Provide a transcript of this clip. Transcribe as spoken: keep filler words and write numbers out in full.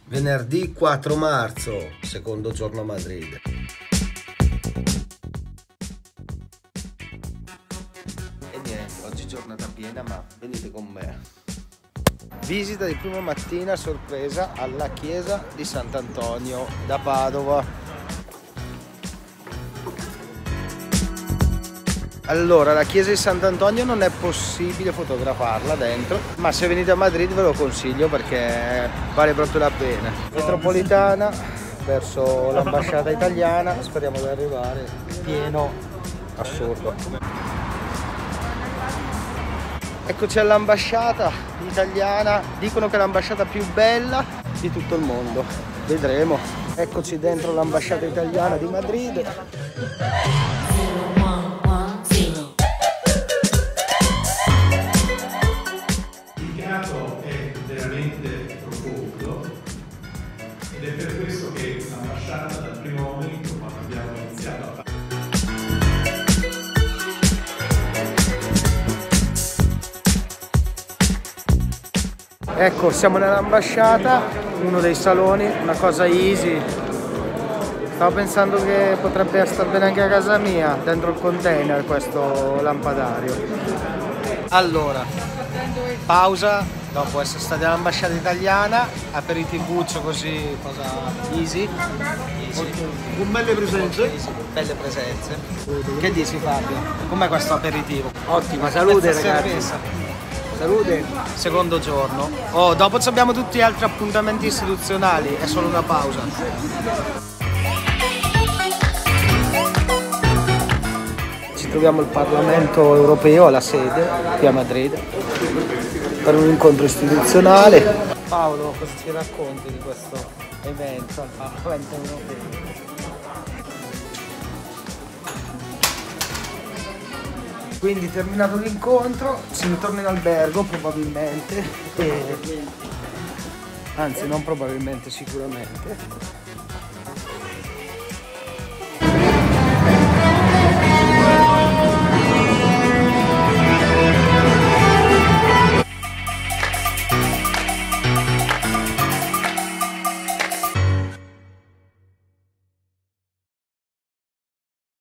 Venerdì quattro marzo, secondo giorno a Madrid. E niente, oggi giornata piena, ma venite con me. Visita di prima mattina sorpresa alla chiesa di Sant'Antonio da Padova. Allora, la chiesa di Sant'Antonio non è possibile fotografarla dentro, ma se venite a Madrid ve lo consiglio perché vale proprio la pena. Metropolitana verso l'ambasciata italiana, speriamo di arrivare pieno, assurdo. Eccoci all'ambasciata italiana, dicono che è l'ambasciata più bella di tutto il mondo, vedremo. Eccoci dentro l'ambasciata italiana di Madrid. È veramente profondo ed è per questo che l'ambasciata dal primo momento, quando abbiamo iniziato a fare ecco, siamo nell'ambasciata, uno dei saloni, una cosa easy. Stavo pensando che potrebbe star bene anche a casa mia, dentro il container, questo lampadario. Allora, pausa, dopo essere stati all'ambasciata italiana, aperitivuccio così, cosa easy. easy. Con belle presenze. Easy, belle presenze. Che dici Fabio? Com'è questo aperitivo? Ottima, salute Questa ragazzi. cerveza. Salute. Secondo giorno. Oh, dopo abbiamo tutti gli altri appuntamenti istituzionali, è solo una pausa. Ci troviamo al Parlamento europeo, alla sede, qui a Madrid, per un incontro istituzionale. Paolo, cosa ci racconti di questo evento al Parlamento europeo? Quindi terminato l'incontro si ritorna in albergo probabilmente, e... anzi non probabilmente, sicuramente.